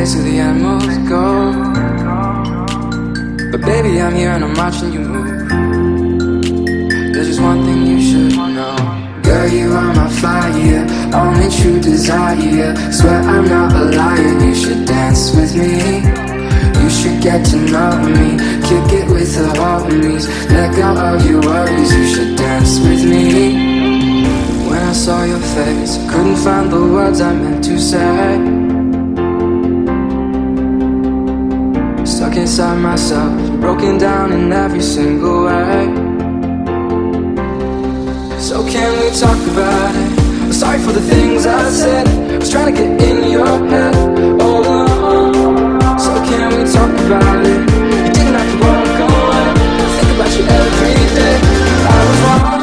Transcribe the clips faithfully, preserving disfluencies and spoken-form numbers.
place where the animals go. But baby, I'm here and I'm watching you move. There's just one thing you should know. Girl, you are my fire, only true desire. Swear I'm not a liar, you should dance with me. You should get to know me, kick it with the homies. Let go of your worries, you should dance with me. When I saw your face, I couldn't find the words I meant to say. Stuck inside myself, broken down in every single way. So can we talk about it? I'm sorry for the things I said. I was trying to get in your head all along. So can we talk about it? You didn't have to walk away. I think about you every day. I was wrong.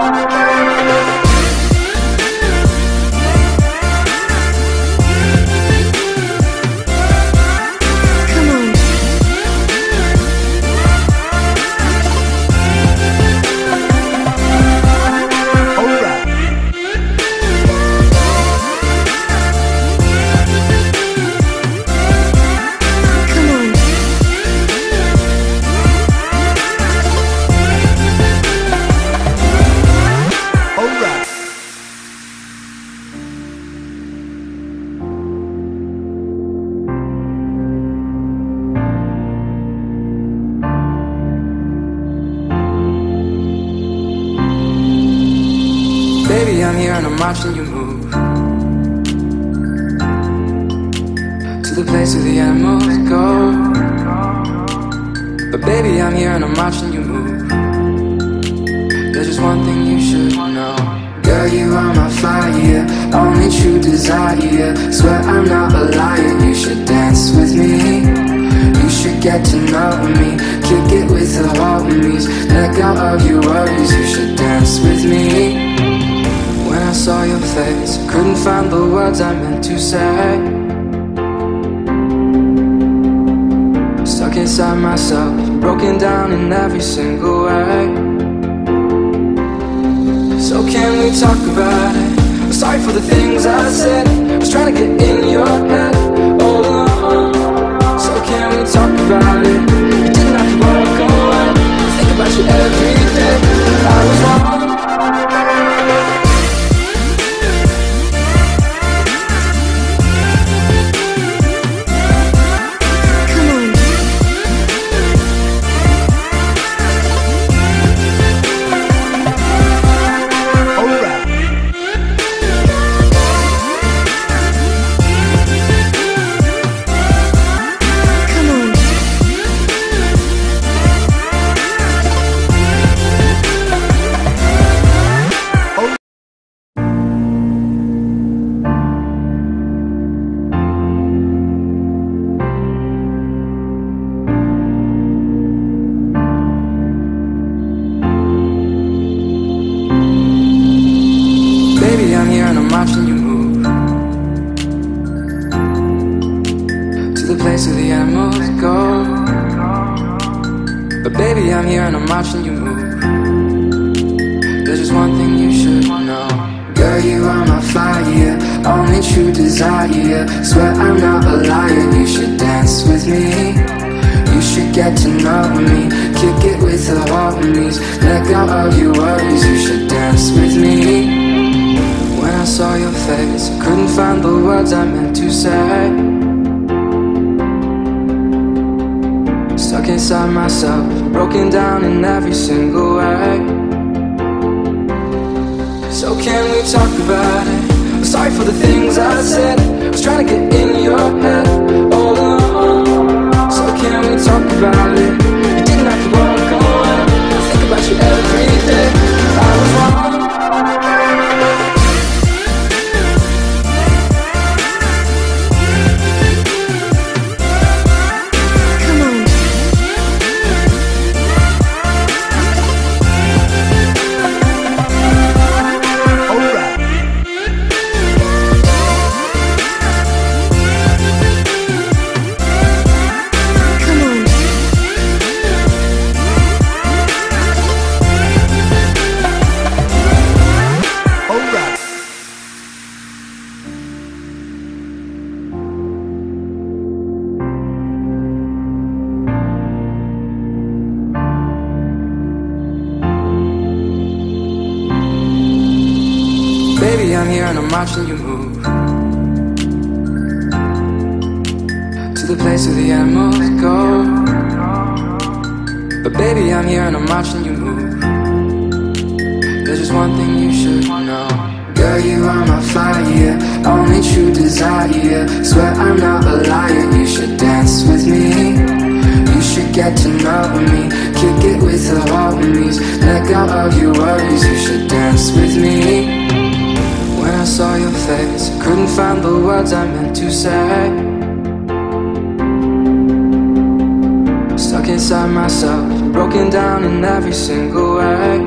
Baby, I'm here and I'm watching you move to the place where the animals go. But baby, I'm here and I'm watching you move. There's just one thing you should know. Girl, you are my fire, only true desire. Swear I'm not a liar, you should dance with me. You should get to know me, kick it with the homies. Let go of your worries, you should dance with me. When I saw your face, I couldn't find the words I meant to say. Stuck inside myself, broken down in every single way. So can we talk about it? I'm sorry for the things I said. I was trying to get in your head all along. So can we talk about it? You didn't have to walk away. I think about you every day. I was wrong. Baby, I'm here and I'm watching you move to the place where the animals go. But baby, I'm here and I'm watching you move. There's just one thing you should know. Girl, you are my fire, only true desire. Swear I'm not a liar, you should dance with me. You should get to know me, kick it with the homies. Let go of your worries, you should dance with me. When I saw your face, I couldn't find the words I meant to say. Stuck inside myself, broken down in every single way. So can we talk about it? I'm sorry for the things I said. I was trying to get in your head all along. So can we talk about it? You didn't have to walk away. I think about you every day. I was wrong. Baby, I'm here and I'm watching you move to the place where the animals go. But baby, I'm here and I'm watching you move. There's just one thing you should know. Girl, you are my fire, only true desire. Swear I'm not a liar, you should dance with me. You should get to know me, kick it with the homies. Let go of your worries, you should dance with me. When I saw your face, couldn't find the words I meant to say. Stuck inside myself, broken down in every single way.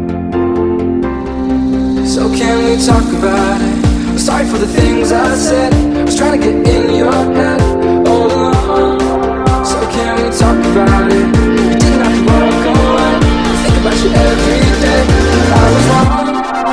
So can we talk about it? I'm sorry for the things I said. I was trying to get in your head all along. So can we talk about it? You didn't have to walk away. I think about you every day. I was wrong.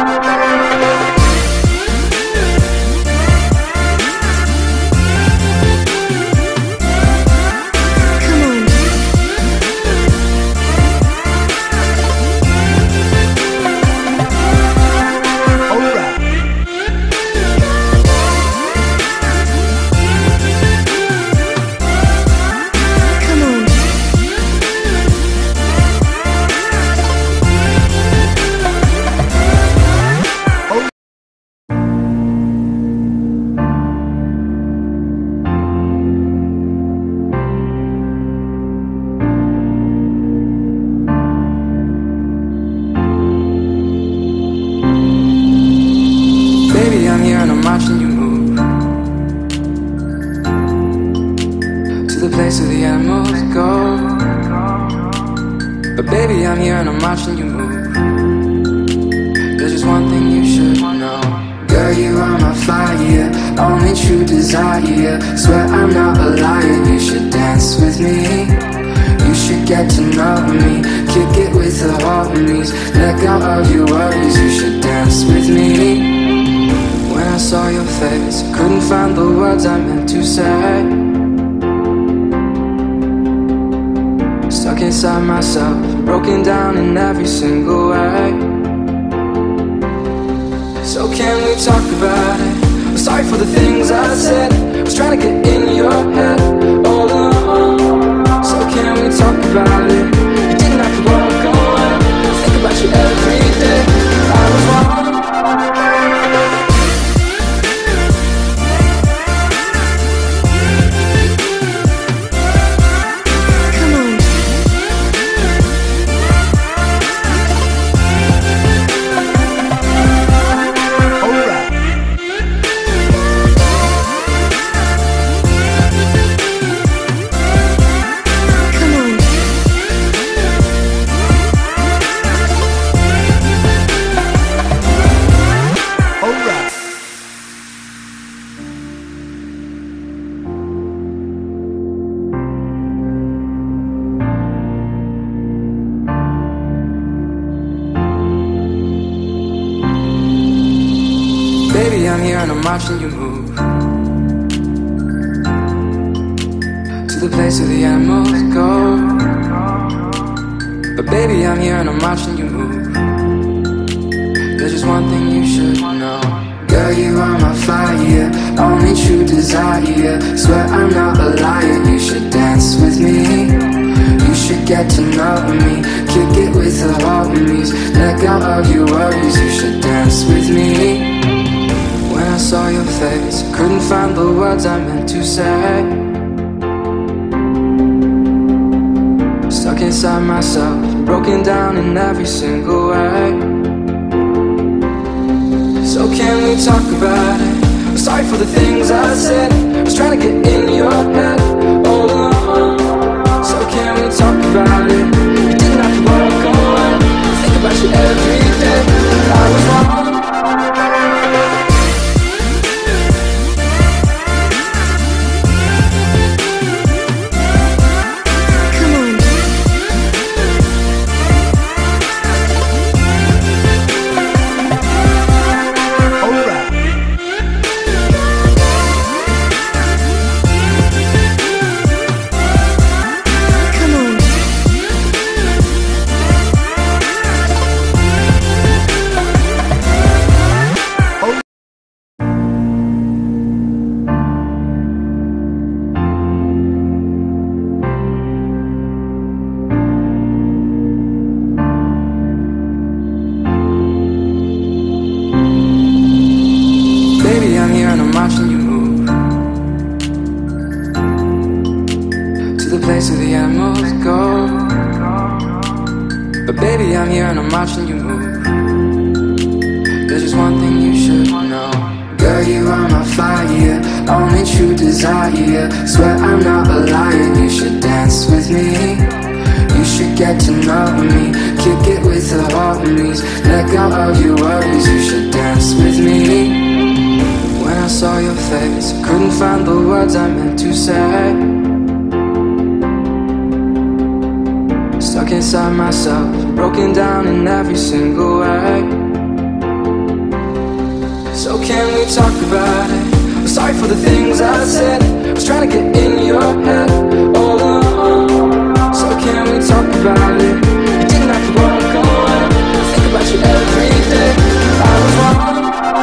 I'm here and I'm watching you move to the place where the animals go. But baby, I'm here and I'm watching you move. There's just one thing you should know. Girl, you are my fire, only true desire. Swear I'm not a liar, you should dance with me. You should get to know me, kick it with the homies. Let go of your worries, you should dance with me. When I saw your face, couldn't find the words I meant to say. Stuck inside myself, broken down in every single way. So can we talk about it? I'm sorry for the things I said. I was trying to get in your head all along. So can we talk about it? You didn't have to walk away. I think about you every day. I was wrong. Baby, I'm here and I'm watching you move to the place where the animals go. But baby, I'm here and I'm watching you move. There's just one thing you should know. Girl, you are my fire, only true desire. Swear I'm not a liar, you should dance with me. You should get to know me, kick it with the homies. Let go of your worries, you should dance with me. When I saw your face, couldn't find the words I meant to say. Stuck inside myself, broken down in every single way. So can we talk about it? I'm sorry for the things I said. I was trying to get in your head all along. So can we talk about it? You didn't have to walk away. I think about you every day. I was wrong. place where the animals go. But baby, I'm here and I'm watching you move. There's just one thing you should know. Girl, you are my fire, only true desire. Swear I'm not a liar, you should dance with me. You should get to know me, kick it with the homies. Let go of your worries, you should dance with me. When I saw your face, I couldn't find the words I meant to say. Stuck inside myself, broken down in every single way. So can we talk about it? I'm sorry for the things I said. I was trying to get in your head all along. So can we talk about it? You didn't have to walk away. I think about you every day. I was wrong.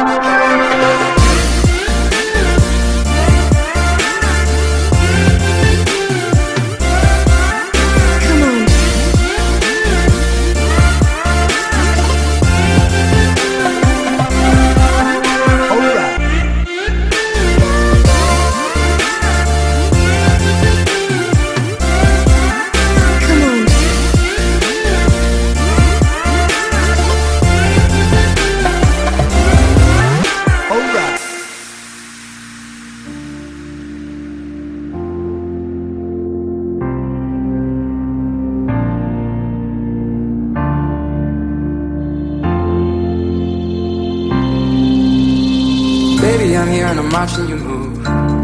Baby, I'm here and I'm watching you move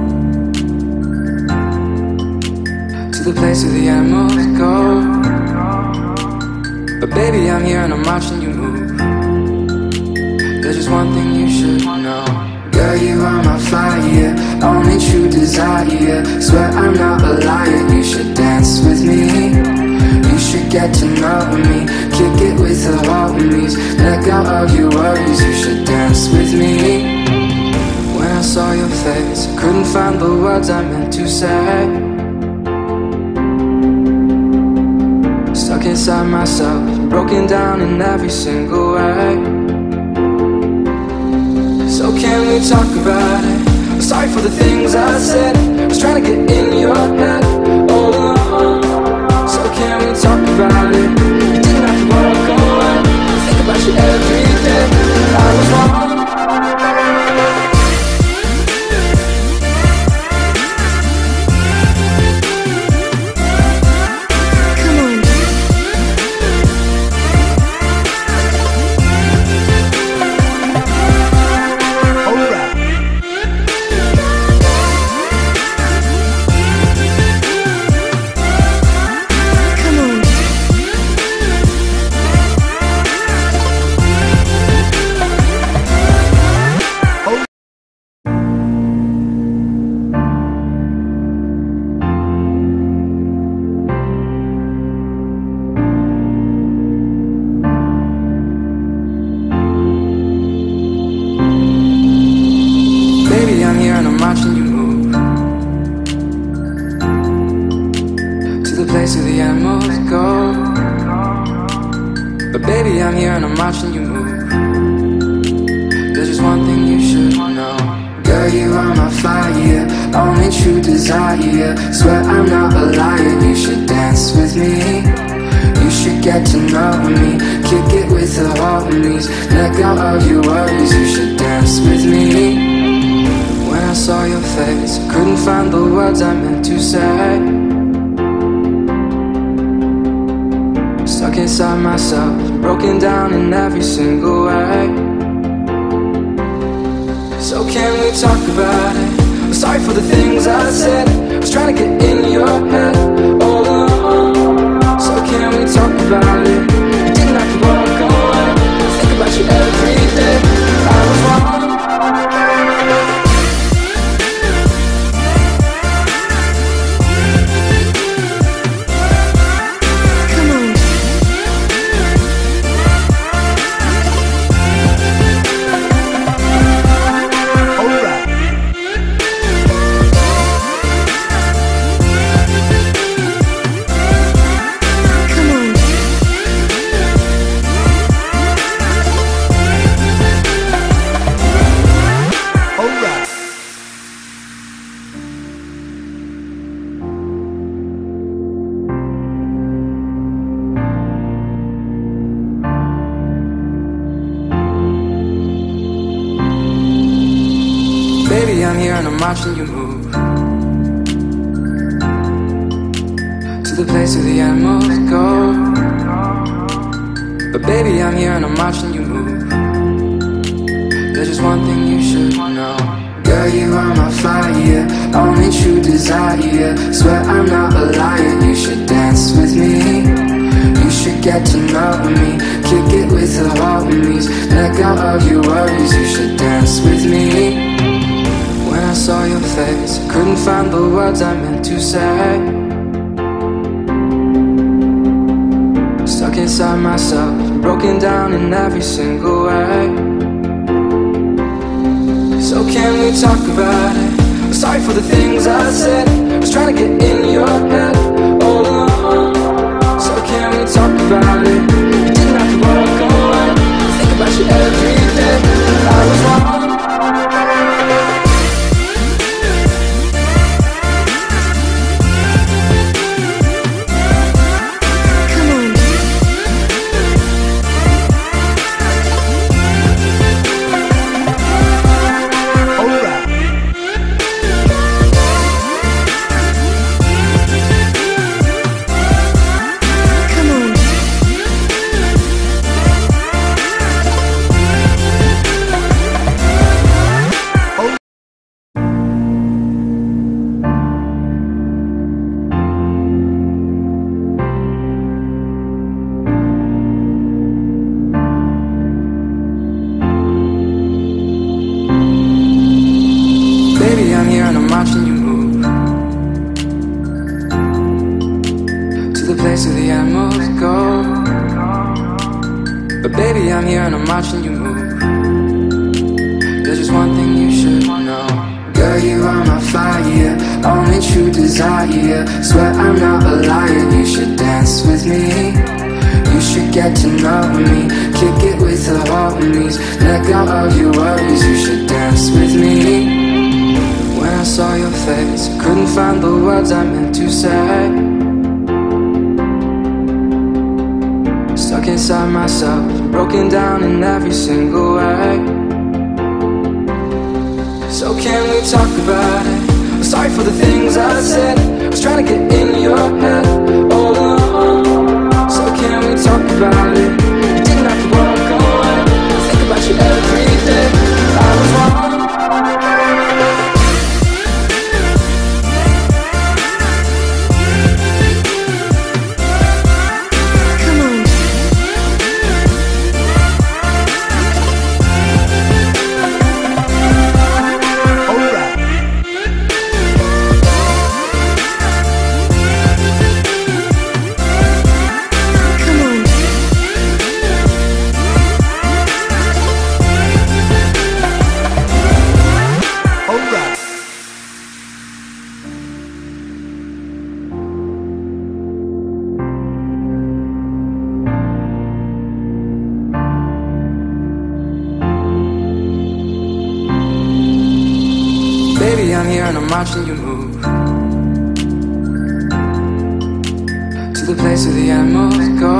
to the place where the animals go. But baby, I'm here and I'm watching you move. There's just one thing you should know. Girl, you are my fire, only true desire. Swear I'm not a liar, you should dance with me. You should get to know me, kick it with the homies. Let go of your worries, you should dance with me. When I saw your face, I couldn't find the words I meant to say. Stuck inside myself, broken down in every single way. So can we talk about it? I'm sorry for the things I said. I was trying to get in your head all along. So can we talk about it? You didn't have to walk away. I think about you every day. I was wrong. Watching you move to the place where the animals go. But baby, I'm here and I'm watching you move. There's just one thing you should know. Girl, you are my fire, only true desire. Swear I'm not a liar, you should dance with me. You should get to know me, kick it with the homies. Let go of your worries, you should dance with me. When I saw your face, I couldn't find the words I meant to say. Stuck inside myself, broken down in every single way. So can we talk about it? I'm sorry for the things I said. I was trying to get in your head all along. So can we talk about it? You didn't have to walk away. I think about you every day. I was wrong. Baby, I'm here and I'm watching you move to the place where the animals go. But baby, I'm here and I'm watching you move. There's just one thing you should know. Girl, you are my fire, only true desire. Swear I'm not a liar, you should dance with me. You should get to know me, kick it with the homies. Let go of your worries, you should dance with me. When I saw your face, I couldn't find the words I meant to say. Stuck inside myself, broken down in every single way. So can we talk about it? I'm sorry for the things I said. I was trying to get in your head all along. So can we talk about it? You didn't have to walk away. I think about you every day. I was wrong. Baby, I'm here and I'm watching you move to the place where the animals go. But baby, I'm here and I'm watching you move. There's just one thing you should know. Girl, you are my fire, only true desire. Swear I'm not a liar, you should dance with me. You should get to know me, kick it with the homies. Let go of your worries, you should dance with me. When I saw your face, I couldn't find the words I meant to say. Stuck inside myself, broken down in every single way. So can we talk about it? I'm sorry for the things I said. I was trying to get in your head all along. So can we talk about it? You didn't have to walk away. I think about you every day. I was wrong. Baby, I'm here and I'm watching you move to the place where the animals go.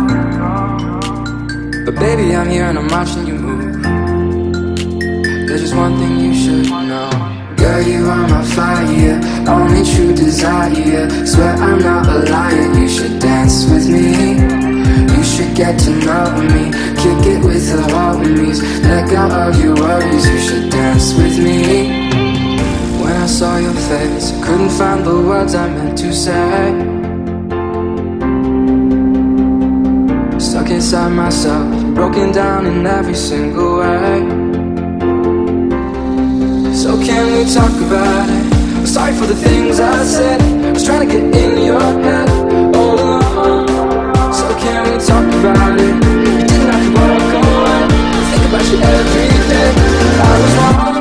But baby, I'm here and I'm watching you move. There's just one thing you should know. Girl, you are my fire, only true desire. Swear I'm not a liar, you should dance with me. You should get to know me, kick it with the homies. Let go of your worries, you should dance with me. When I saw your face, I couldn't find the words I meant to say. Stuck inside myself, broken down in every single way. So can we talk about it? I'm sorry for the things I said. I was trying to get in your head all along. So can we talk about it? You didn't have to walk away. I think about you every day. I was wrong.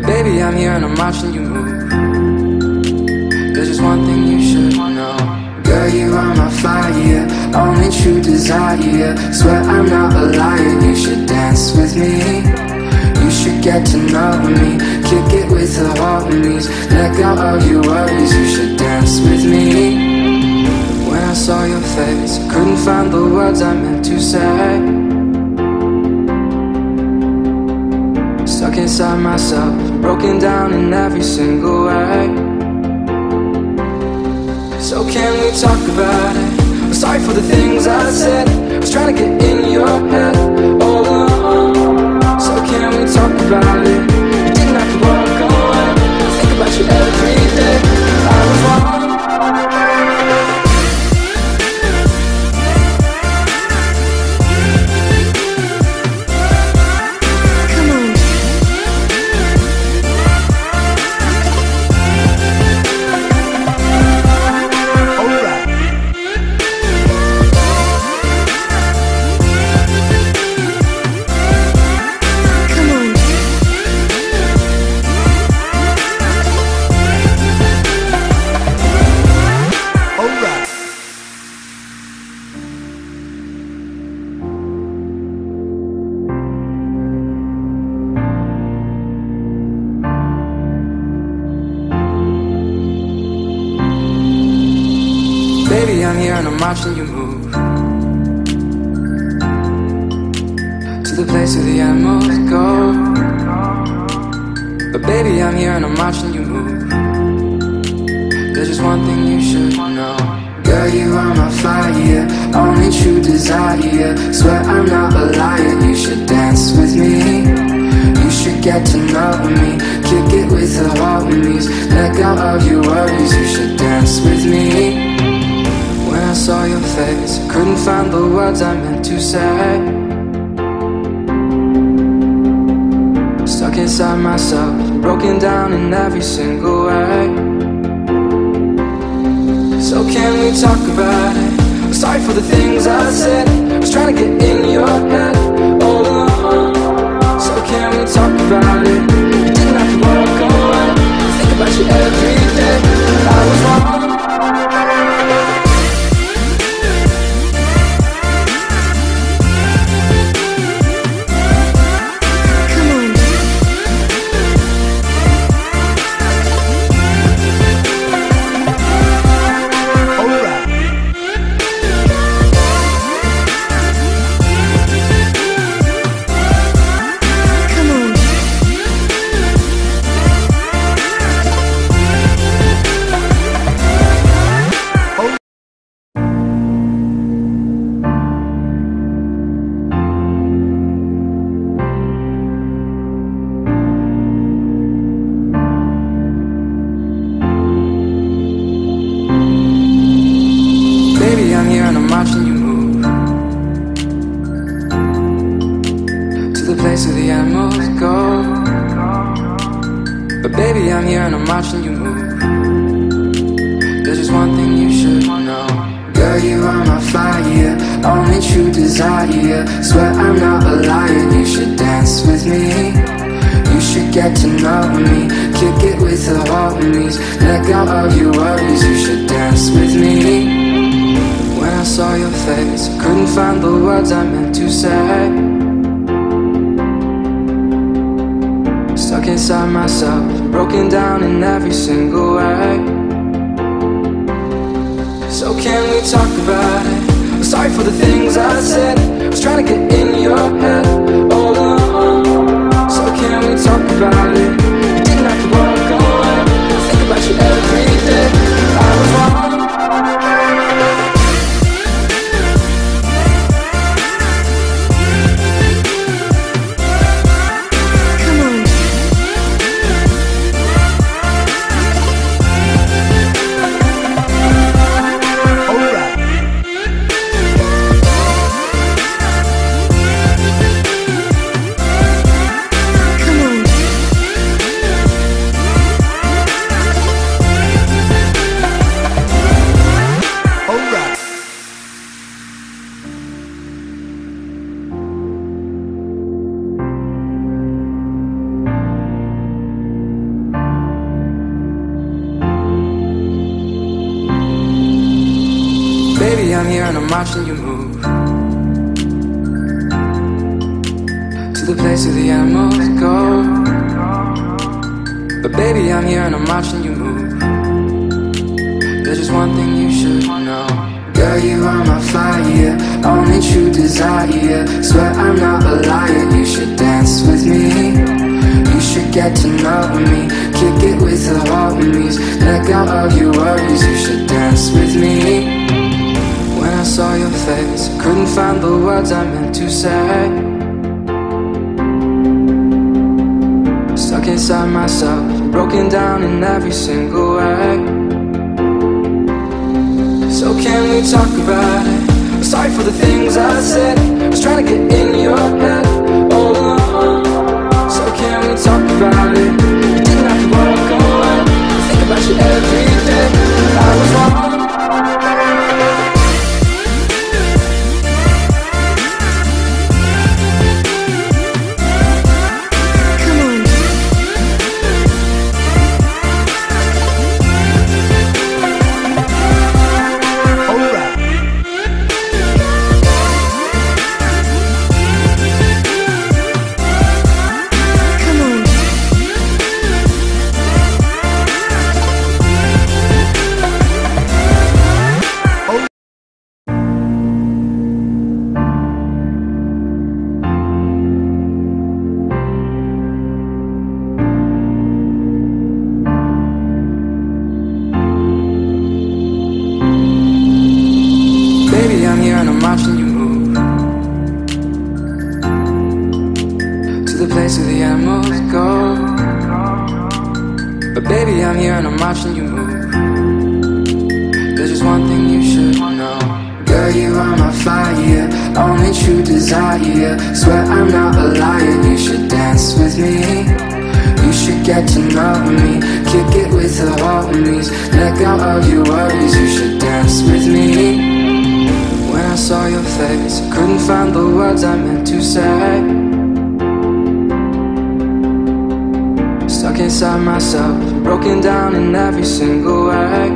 Baby, I'm here and I'm watching you move. There's just one thing you should know. Girl, you are my fire, only true desire. Swear I'm not a liar, you should dance with me. You should get to know me, kick it with the homies. Let go of your worries, you should dance with me. When I saw your face, I couldn't find the words I meant to say. Stuck inside myself, broken down in every single way. So can we talk about it? I'm sorry for the things I said. I was trying to get in your head all along. So can we talk about it? You didn't have to walk away. I think about you every day. I was wrong. Baby, I'm here and I'm watching you move to the place where the animals go. But baby, I'm here and I'm watching you move. There's just one thing you should know. Girl, you are my fire, only true desire. Swear I'm not a liar, you should dance with me. You should get to know me, kick it with the homies. Let go of your worries, you should dance with me. When I saw your face, I couldn't find the words I meant to say. Stuck inside myself, broken down in every single way. So can we talk about it? I'm sorry for the things I said. I was trying to get in your head all along. So can we talk about it? You didn't have to walk away. I think about you every day. I was wrong. Baby, I'm here and I'm watching you move to the place where the animals go. But baby, I'm here and I'm watching you move. There's just one thing you should know. Girl, you are my fire, only true desire. Swear I'm not a liar, you should dance with me. You should get to know me, kick it with the homies. Let go of your worries, you should dance with me. When I saw your face, I couldn't find the words I meant to say. Stuck inside myself, broken down in every single way. So can we talk about it? I'm sorry for the things I said. I was trying to get in your head all along. So can we talk about it? You didn't have to walk away. I think about you every day. I was wrong. baby, I'm here and I'm watching you move to the place where the animals go. But baby, I'm here and I'm watching you move. There's just one thing you should know. Girl, you are my fire, only true desire. Swear I'm not a liar, you should dance with me. You should get to know me, kick it with the homies. Let go of your worries, you should dance with me. When I saw your face, I couldn't find the words I meant to say. Stuck inside myself, broken down in every single way. So can we talk about it? I'm sorry for the things I said. I was trying to get in your head all along. So can we talk about it? You didn't have to walk away. I think about you every day. I was wrong. Watching you move. There's just one thing you should know. Girl, you are my fire, only true desire. Swear I'm not a liar, you should dance with me. You should get to know me, kick it with the homies. Let go of your worries, you should dance with me. When I saw your face, I couldn't find the words I meant to say. Stuck inside myself, broken down in every single way.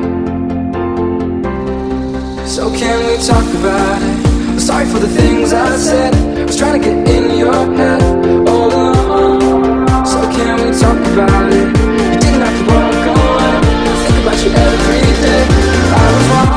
So can we talk about it? I'm sorry for the things I said. I was trying to get in your head all along. So can we talk about it? You didn't have to walk away. I think about you every day. I was wrong.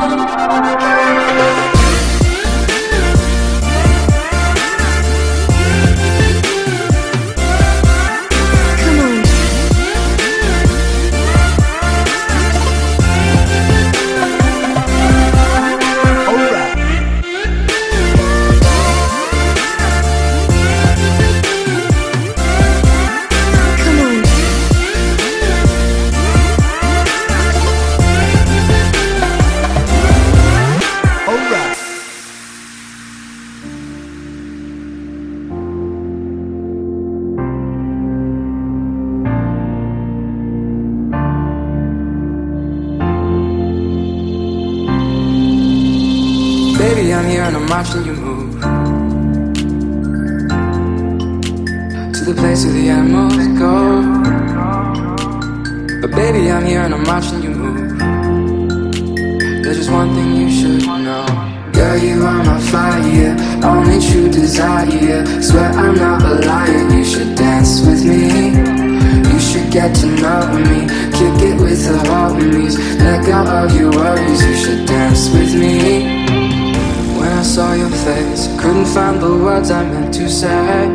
Baby, I'm here and I'm watching you move to the place where the animals go. But baby, I'm here and I'm watching you move. There's just one thing you should know. Girl, you are my fire, only true desire. Swear I'm not a liar, you should dance with me. You should get to know me, kick it with the homies. Let go of your worries, you should dance with me. When I saw your face, I couldn't find the words I meant to say.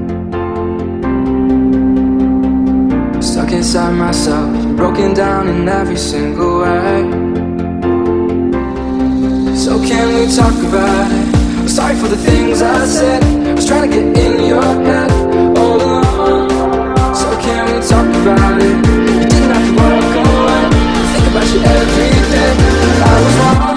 Stuck inside myself, broken down in every single way. So can we talk about it? I'm sorry for the things I said. I was trying to get in your head all along. So can we talk about it? You didn't have to walk away. I think about you every day. I was wrong.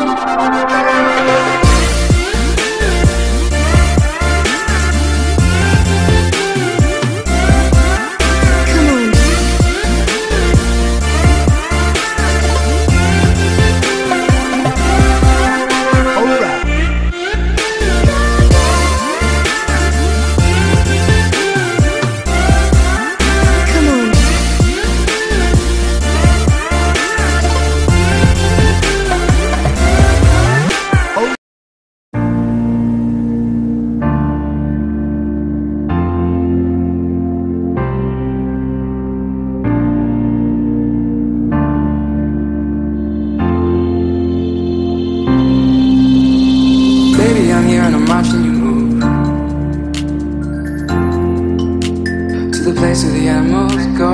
watching you move to the place where the animals go.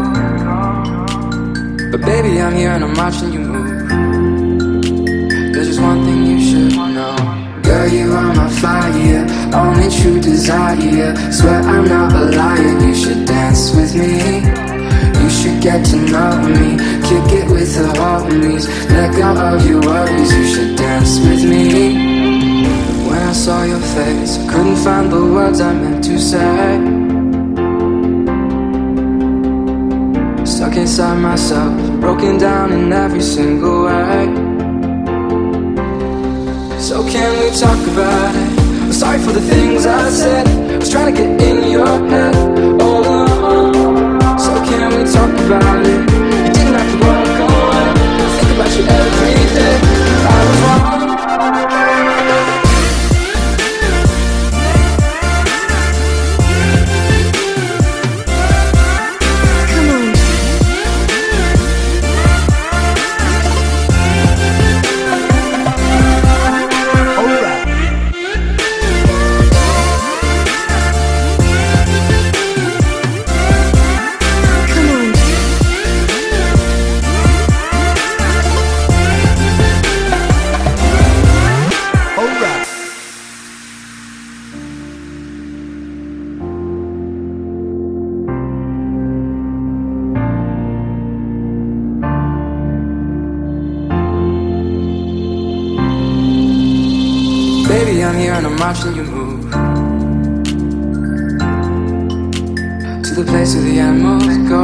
But baby, I'm here and I'm watching you move. There's just one thing you should know. Girl, you are my fire, only true desire. Swear I'm not a liar, you should dance with me. You should get to know me, kick it with the homies. Let go of your worries, you should dance with me. When I saw your face, I couldn't find the words I meant to say. Stuck inside myself, broken down in every single way. So can we talk about it? I'm sorry for the things I said. I was trying to get in your head all along. So can we talk about it? You didn't have to walk away. I think about you every day. I was wrong. Baby, I'm here and I'm watching you move to the place where the animals go.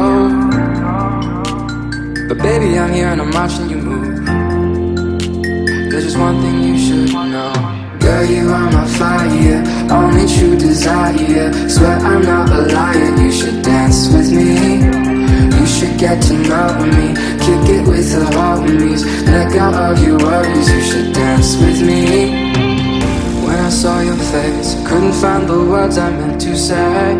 But baby, I'm here and I'm watching you move. There's just one thing you should know. Girl, you are my fire, only true desire. Swear I'm not a liar, you should dance with me. You should get to know me, kick it with the homies. Let go of your worries, you should dance with me. When I saw your face, I couldn't find the words I meant to say.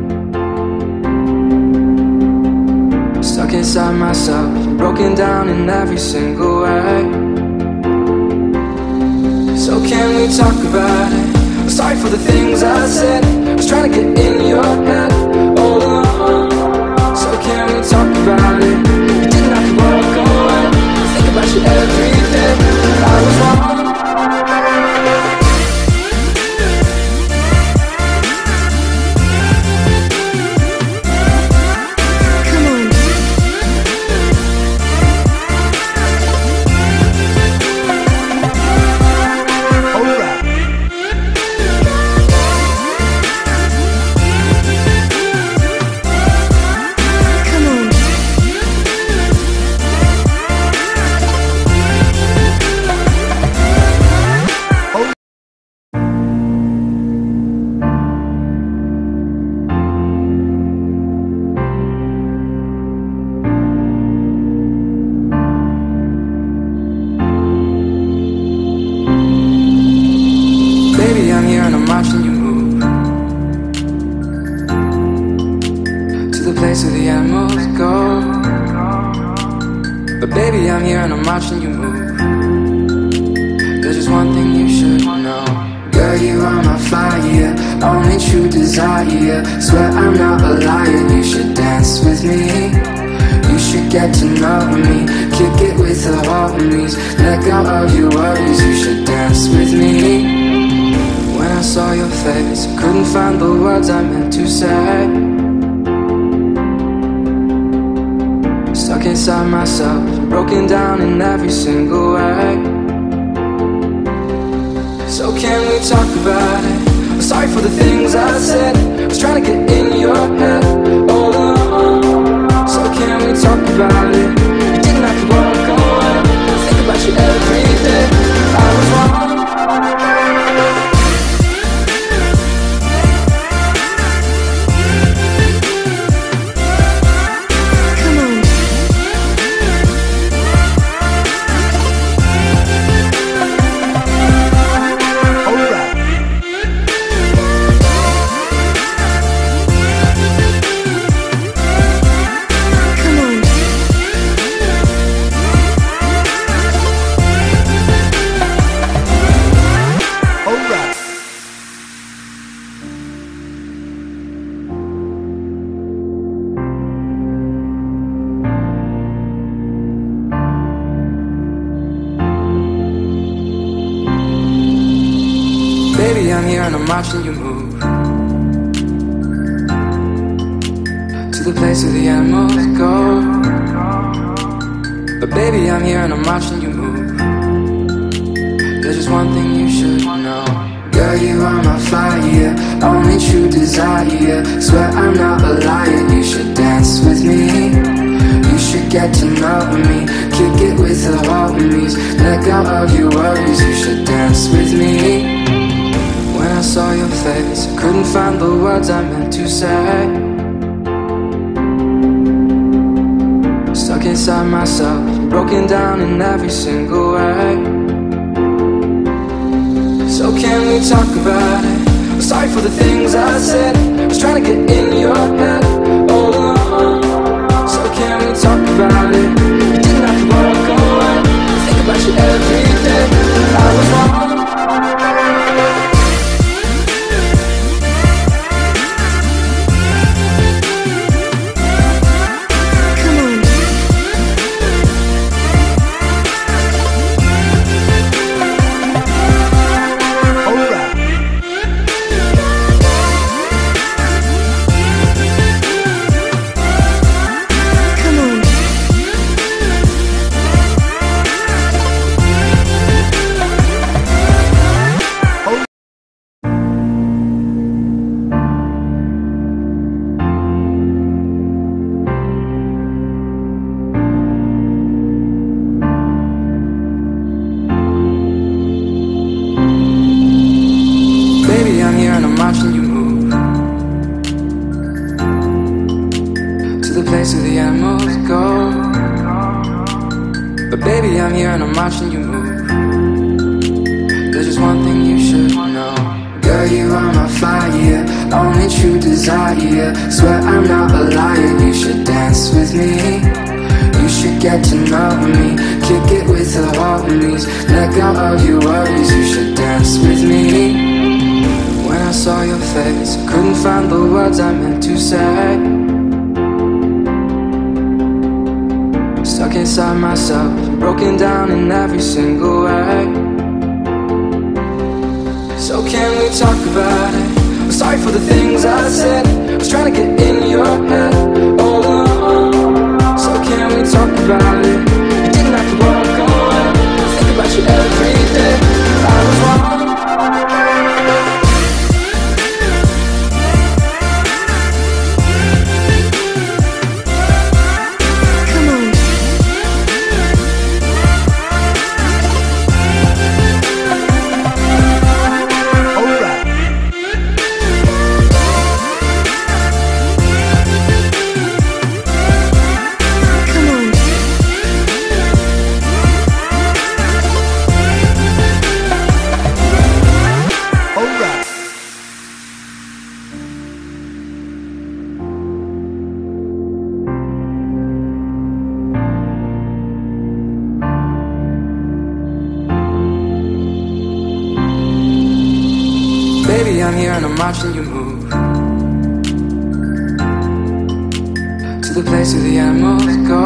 Stuck inside myself, broken down in every single way. So can we talk about it? I'm sorry for the things I said. I was trying to get in your head all along. So can we talk about it? You didn't have to walk away. I think about you every day. I was wrong. I'm here and I'm watching you move to the place where the animals go. But baby, I'm here and I'm watching you move. There's just one thing you should know. Girl, you are my fire, only true desire. Swear I'm not a liar, you should dance with me. You should get to know me, kick it with the homies. Let go of your worries, you should dance with me. When I saw your face, I couldn't find the words I meant to say. Stuck inside myself, broken down in every single way. So can we talk about it? I'm sorry for the things I said. I was trying to get in your head all along. So can we talk about it? You didn't have to walk away. I think about you every day. I was wrong. Baby, I'm here and I'm watching you move to the place where the animals go. But baby, I'm here and I'm watching you move. There's just one thing you should know. Girl, you are my fire, only true desire. Swear I'm not a liar, you should dance with me. You should get to know me, kick it with the homies. Let go of your worries, you should dance with me. When I saw your face, I couldn't find the words I meant to say. Stuck inside myself, broken down in every single way. So can we talk about it? I'm sorry for the things I said. I was trying to get in your head all along. So can we talk about it? You didn't have to walk away. I think about you every day. I was wrong. Where the animals go. But baby, I'm here and I'm watching you move. There's just one thing you should know. Girl, you are my fire, only true desire. Swear I'm not a liar, you should dance with me. You should get to know me, kick it with the homies. Let go of your worries, you should dance with me. When I saw your face, I couldn't find the words I meant to say. Stuck inside myself, broken down in every single way. So can we talk about it? I'm sorry for the things I said. I was trying to get in your head all along. So can we talk about it? You didn't have to walk away. I think about you every day. I was wrong. Baby, I'm here and I'm watching you move to the place where the animals go.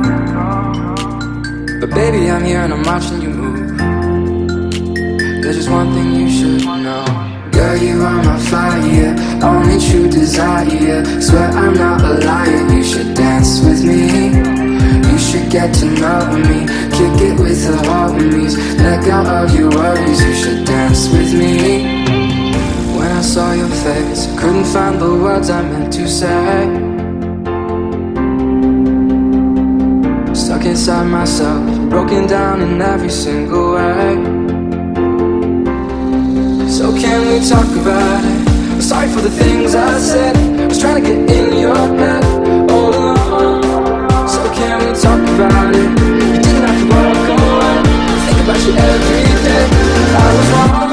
But baby, I'm here and I'm watching you move. There's just one thing you should know. Girl, you are my fire, only true desire. Swear I'm not a liar, you should dance with me. You should get to know me, kick it with the homies. Let go of your worries, you should dance with me. When I saw your face, I couldn't find the words I meant to say. Stuck inside myself, broken down in every single way. So can we talk about it? I'm sorry for the things I said. I was trying to get in your head all along. So can we talk about it? You didn't have to walk away. I think about you every day. I was wrong.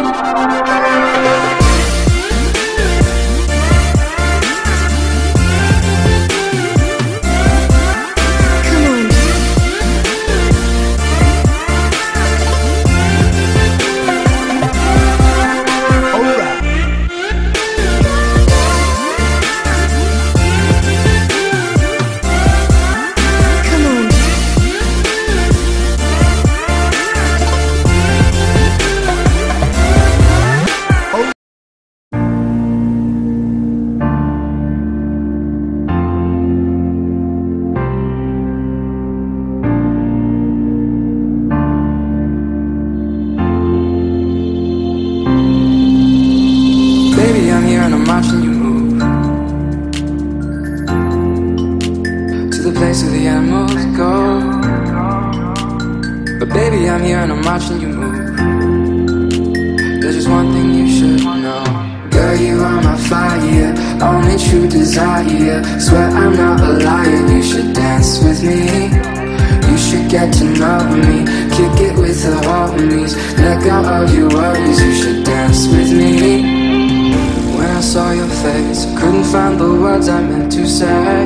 baby, I'm here and I'm watching you move. There's just one thing you should know. Girl, you are my fire, only true desire. Swear I'm not a liar, you should dance with me. You should get to know me, kick it with the homies. Let go of your worries, you should dance with me. When I saw your face, I couldn't find the words I meant to say.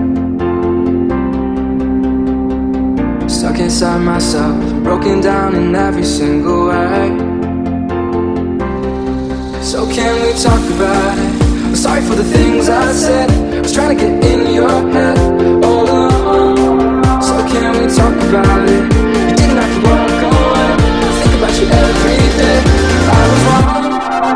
Stuck inside myself, broken down in every single way. So can we talk about it? I'm sorry for the things I said. I was trying to get in your head all along. So can we talk about it? You didn't have to walk away. I think about you every day. I was wrong.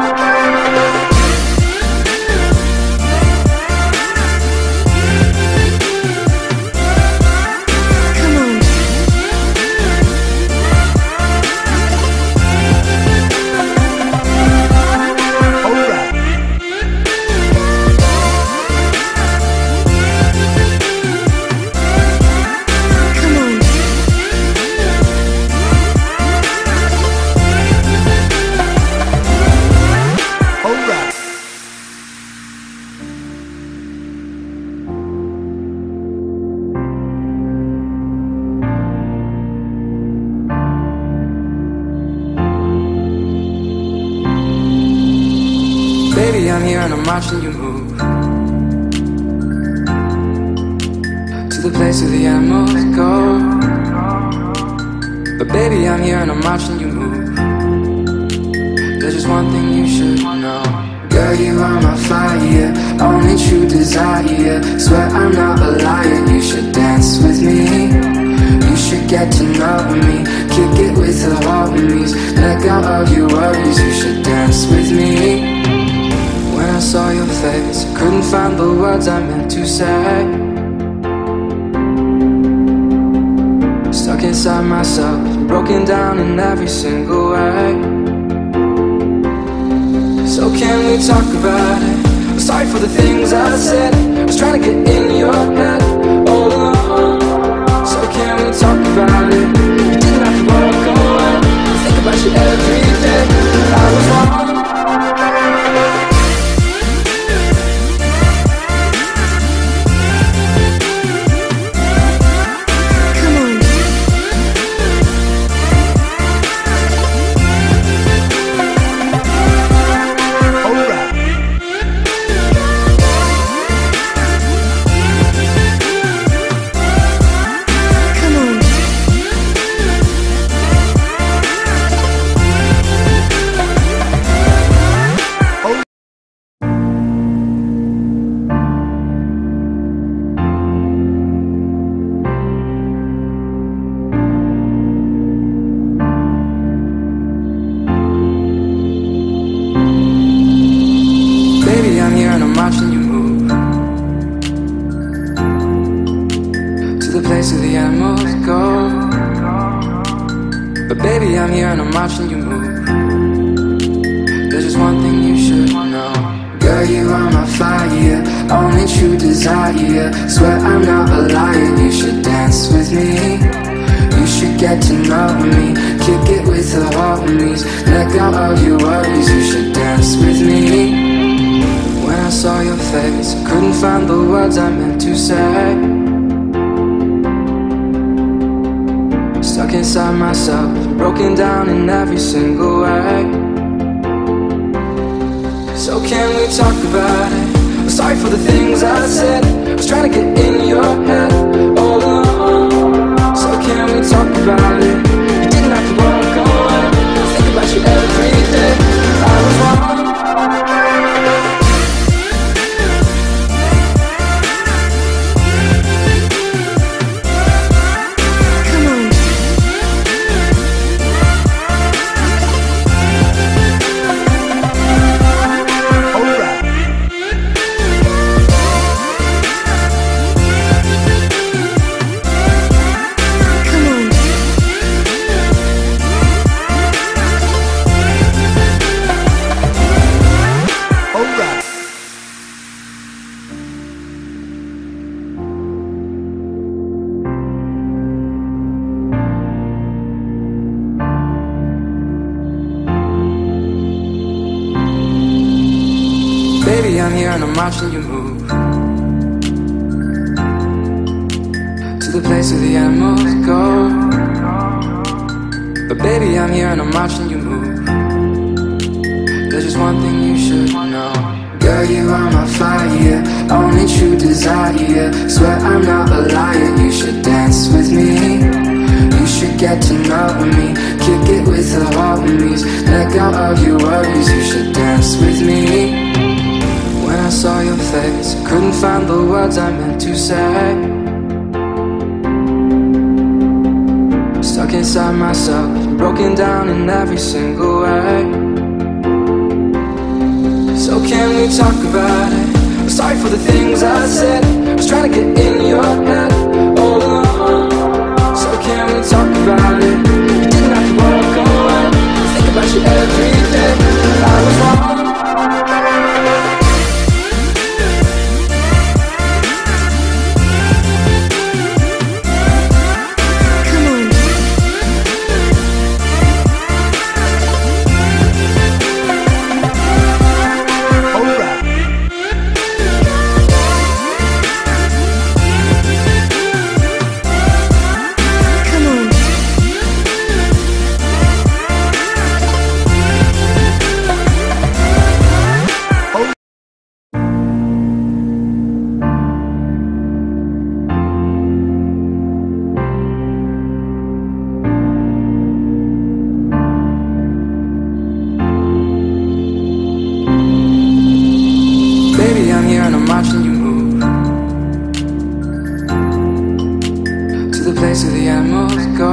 Baby, I'm here and I'm watching you move to the place where the animals go. But baby, I'm here and I'm watching you move. There's just one thing you should know. Girl, you are my fire, only true desire. Swear I'm not a liar, you should dance with me. You should get to know me, kick it with the homies. Let go of your worries, you should dance with me. When I saw your face, I couldn't find the words I meant to say. Stuck inside myself, broken down in every single way. So can we talk about it? I'm sorry for the things I said. I was trying to get in your head all along. So can we talk about it? You didn't have to walk away. I think about you every day. I was wrong. I'm here and I'm watching you move to the place where the animals go. But baby, I'm here and I'm watching you move. There's just one thing you should know. Girl, you are my fire, only true desire. Swear I'm not a liar, you should dance with me. You should get to know me, kick it with the homies. Let go of your worries, you should dance with me. When I saw your face, I couldn't find the words I meant to say. Stuck inside myself, broken down in every single way. So can we talk about it? I'm sorry for the things I said. I was trying to get in your head all along. So can we talk about it? You didn't have to walk away. I think about you every day. I was wrong. We'll be right back. baby, I'm here and I'm watching you move to the place where the animals go. But baby, I'm here and I'm watching you move. There's just one thing you should know. Girl, you are my fire, only true desire. Swear I'm not a liar, you should dance with me. You should get to know me, kick it with the homies. Let go of your worries, you should dance with me. When I saw your face, I couldn't find the words I meant to say. Stuck inside myself, broken down in every single way. So can we talk about it? I'm sorry for the things I said. I was trying to get in your head all along. So can we talk about it? You didn't have to walk away. I think about you every day. I was wrong. Watching you move to the place where the animals go.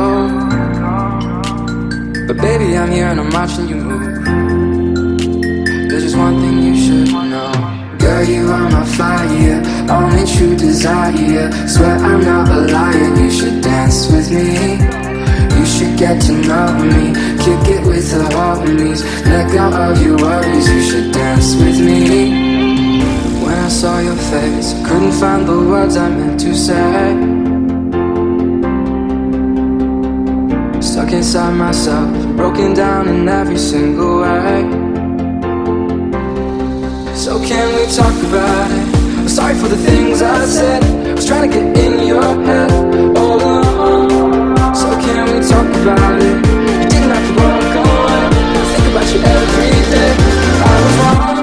But baby, I'm here and I'm watching you move. There's just one thing you should know. Girl, you are my fire, only true desire. Swear I'm not a liar, you should dance with me. You should get to know me, kick it with the homies. Let go of your worries, you should dance with me. When I saw your face, I couldn't find the words I meant to say. Stuck inside myself, broken down in every single way. So can we talk about it? I'm sorry for the things I said. I was trying to get in your head all along. So can we talk about it? You didn't have to walk away. I think about you every day. I was wrong.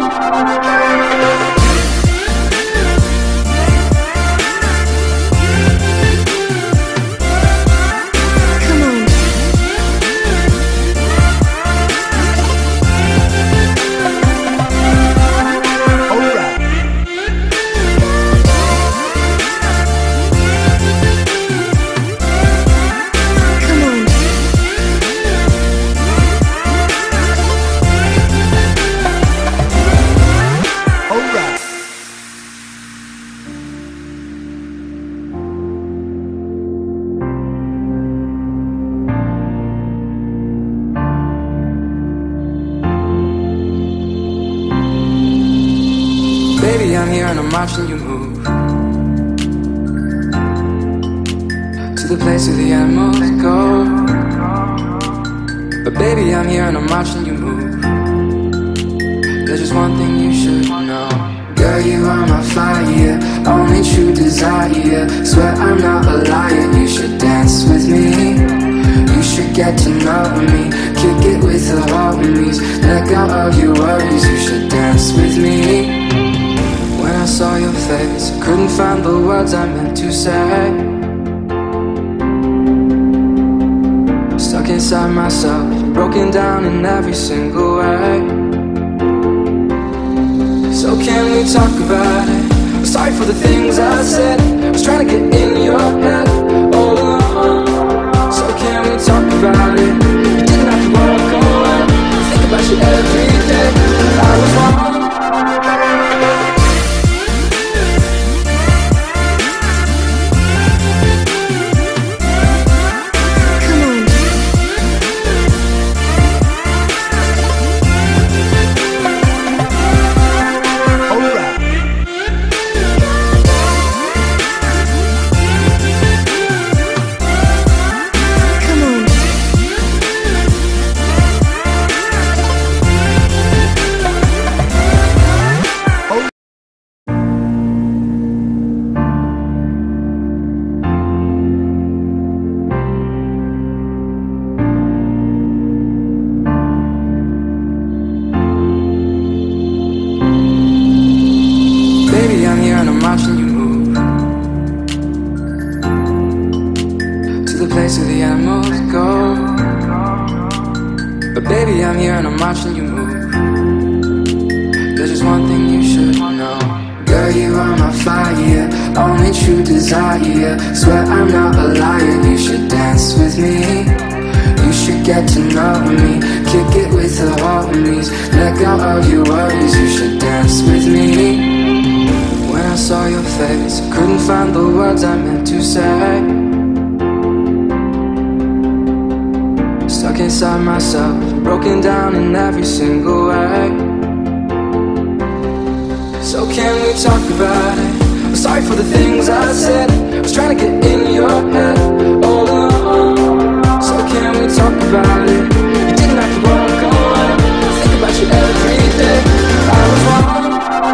Baby, I'm here and I'm watching you move to the place where the animals go. But baby, I'm here and I'm watching you move. There's just one thing you should know. Girl, you are my fire, only true desire. Swear I'm not a liar, you should dance with me. You should get to know me, kick it with the homies. Let go of your worries, you should dance with me. When I saw your face, I couldn't find the words I meant to say. Stuck inside myself, broken down in every single way. So can we talk about it? I'm sorry for the things I said. I was trying to get in your head all along. So can we talk about it? You didn't have to walk away. I think about you every day. I was wrong. Baby, I'm here and I'm watching you move. There's just one thing you should know. Girl, you are my fire, only true desire. Swear I'm not a liar, you should dance with me. You should get to know me, kick it with the homies. Let go of your worries, you should dance with me. When I saw your face, I couldn't find the words I meant to say. Stuck inside myself, broken down in every single way. So can we talk about it? I'm sorry for the things I said. I was trying to get in your head all along. So can we talk about it? You didn't have to walk away. I think about you every day. I was wrong.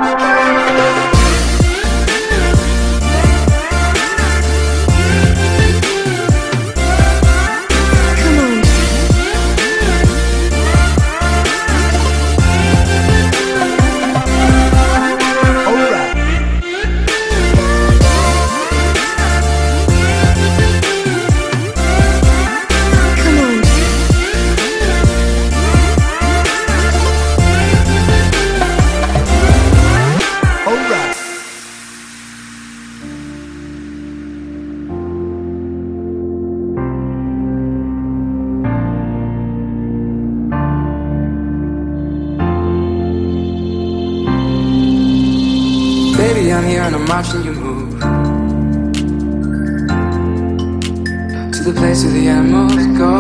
Baby, I'm here and I'm watching you move to the place where the animals go.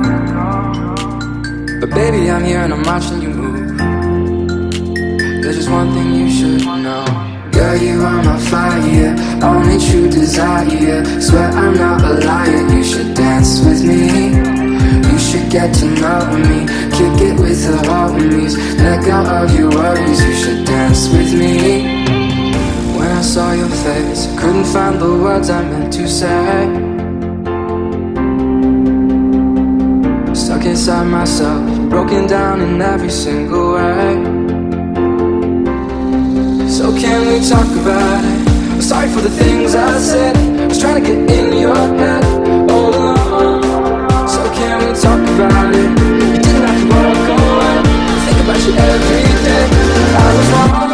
But baby, I'm here and I'm watching you move. There's just one thing you should know. Girl, you are my fire, only true desire. Swear I'm not a liar, you should dance with me. You should get to know me, kick it with the homies. Let go of your worries, you should dance with me. When I saw your face, I couldn't find the words I meant to say. Stuck inside myself, broken down in every single way. So can we talk about it? I'm sorry for the things I said. I was trying to get in your head all along. So can we talk about it? You didn't have to walk away. I think about you every day. I was wrong.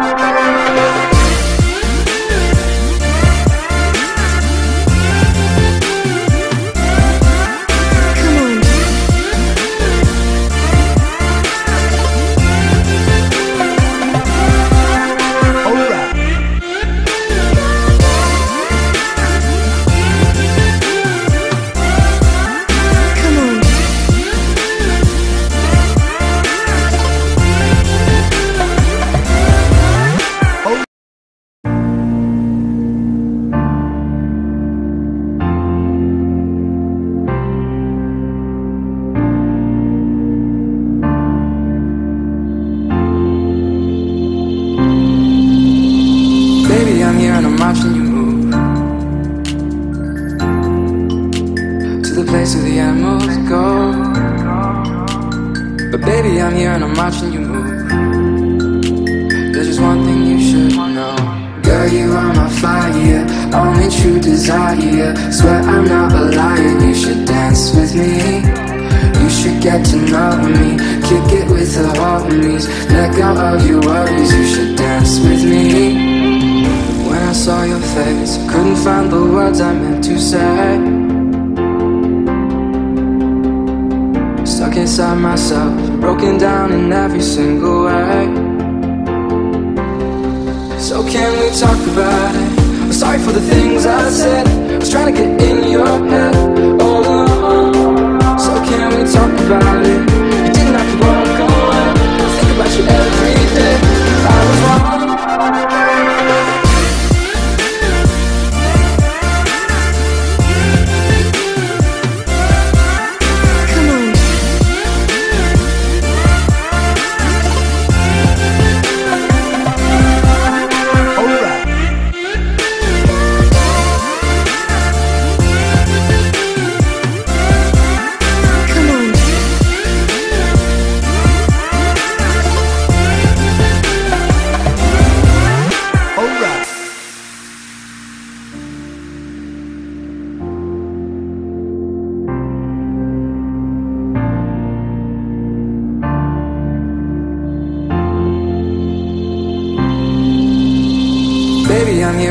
Baby, I'm here and I'm watching you move to the place where the animals go. But baby, I'm here and I'm watching you move. There's just one thing you should know. Girl, you are my fire, only true desire. Swear I'm not a liar, you should dance with me. You should get to know me, kick it with the homies. Let go of your worries, you should dance with me. When I saw your face, I couldn't find the words I meant to say. Stuck inside myself, broken down in every single way. So can we talk about it? I'm sorry for the things I said. I was trying to get in your head all along. So can we talk about it? You didn't have to walk away. I think about you every day. I was wrong.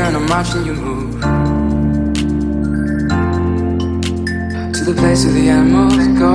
and I'm watching you move to the place where the animals go.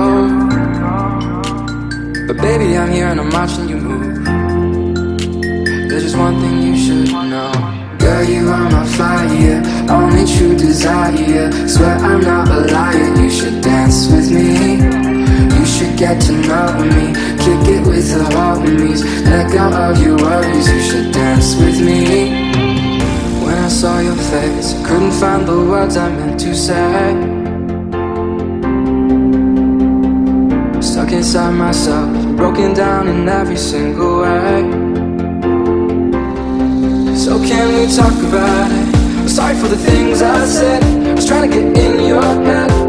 But baby, I'm here and I'm watching you move. There's just one thing you should know. Girl, you are my fire, only true desire. Swear I'm not a liar, you should dance with me. You should get to know me, kick it with the homies. Let go of your worries, you should dance with me. When I saw your face, I couldn't find the words I meant to say. Stuck inside myself, broken down in every single way. So can we talk about it? I'm sorry for the things I said. I was trying to get in your head.